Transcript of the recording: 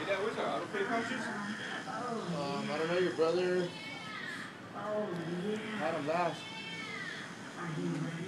Dad, where's our auto pay pouches? I don't know, your brother had them last.